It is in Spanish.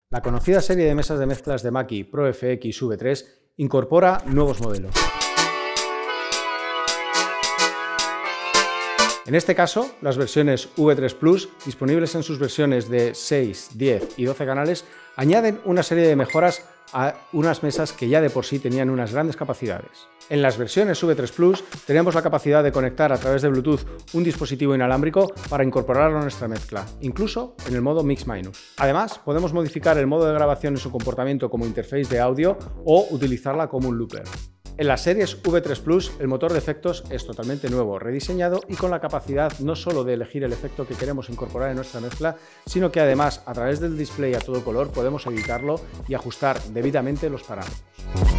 La conocida serie de mesas de mezclas de Mackie ProFX12v3 incorpora nuevos modelos. En este caso, las versiones V3 Plus, disponibles en sus versiones de 6, 10 y 12 canales, añaden una serie de mejoras a unas mesas que ya de por sí tenían unas grandes capacidades. En las versiones V3 Plus tenemos la capacidad de conectar a través de Bluetooth un dispositivo inalámbrico para incorporarlo a nuestra mezcla, incluso en el modo Mix-Minus. Además, podemos modificar el modo de grabación en su comportamiento como interfaz de audio o utilizarla como un looper. En las series V3 Plus, el motor de efectos es totalmente nuevo, rediseñado y con la capacidad no solo de elegir el efecto que queremos incorporar en nuestra mezcla, sino que además, a través del display a todo color, podemos editarlo y ajustar debidamente los parámetros.